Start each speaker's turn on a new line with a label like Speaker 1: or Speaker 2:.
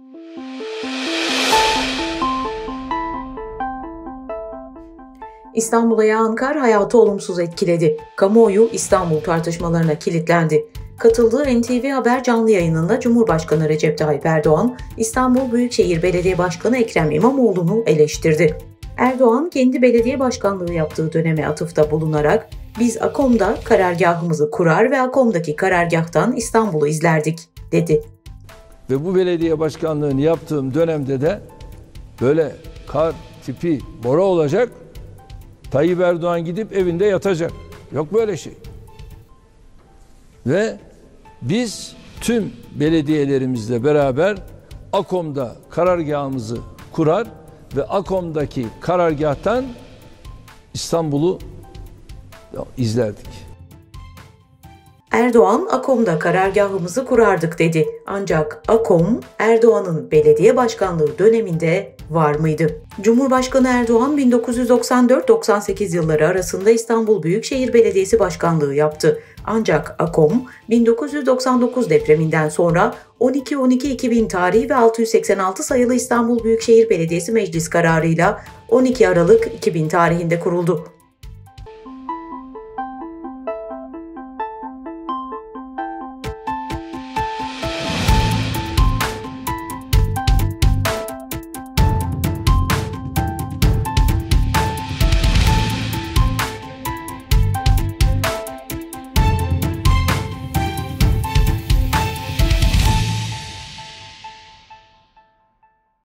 Speaker 1: İstanbul'a yağan kar hayatı olumsuz etkiledi. Kamuoyu İstanbul tartışmalarına kilitlendi. Katıldığı NTV Haber canlı yayınında Cumhurbaşkanı Recep Tayyip Erdoğan, İstanbul Büyükşehir Belediye Başkanı Ekrem İmamoğlu'nu eleştirdi. Erdoğan, kendi belediye başkanlığı yaptığı döneme atıfta bulunarak, "Biz AKOM'da karargahımızı kurar ve AKOM'daki karargahtan İstanbul'u izlerdik," dedi.
Speaker 2: Ve bu belediye başkanlığını yaptığım dönemde de böyle kar tipi bora olacak, Tayyip Erdoğan gidip evinde yatacak. Yok böyle şey. Ve biz tüm belediyelerimizle beraber AKOM'da karargahımızı kurar ve AKOM'daki karargahtan İstanbul'u izlerdik.
Speaker 1: Erdoğan, "AKOM'da karargahımızı kurardık," dedi. Ancak AKOM, Erdoğan'ın belediye başkanlığı döneminde var mıydı? Cumhurbaşkanı Erdoğan 1994-98 yılları arasında İstanbul Büyükşehir Belediyesi Başkanlığı yaptı. Ancak AKOM 1999 depreminden sonra 12.12.2000 tarihi ve 686 sayılı İstanbul Büyükşehir Belediyesi Meclis kararıyla 12 Aralık 2000 tarihinde kuruldu.